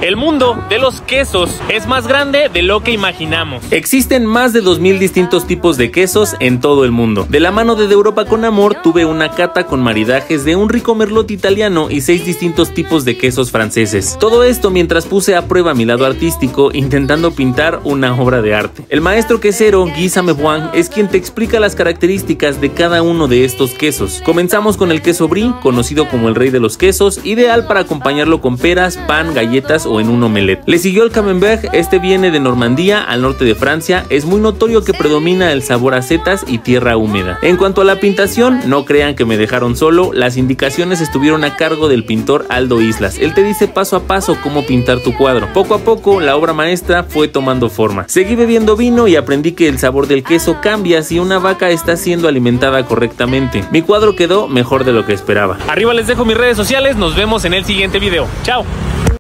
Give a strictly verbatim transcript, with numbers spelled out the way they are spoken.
El mundo de los quesos es más grande de lo que imaginamos. Existen más de dos mil distintos tipos de quesos en todo el mundo. De la mano de De Europa con Amor tuve una cata con maridajes de un rico merlot italiano y seis distintos tipos de quesos franceses. Todo esto mientras puse a prueba mi lado artístico intentando pintar una obra de arte. El maestro quesero Guy Sameboin es quien te explica las características de cada uno de estos quesos. Comenzamos con el queso brie, conocido como el rey de los quesos, ideal para acompañarlo con peras, pan, galletas o en un omelette. Le siguió el camembert, este viene de Normandía, al norte de Francia. Es muy notorio que predomina el sabor a setas y tierra húmeda. En cuanto a la pintación, no crean que me dejaron solo, las indicaciones estuvieron a cargo del pintor Aldo Islas. Él te dice paso a paso cómo pintar tu cuadro. Poco a poco la obra maestra fue tomando forma. Seguí bebiendo vino y aprendí que el sabor del queso cambia si una vaca está siendo alimentada correctamente. Mi cuadro quedó mejor de lo que esperaba. Arriba les dejo mis redes sociales, nos vemos en el siguiente video. Chao.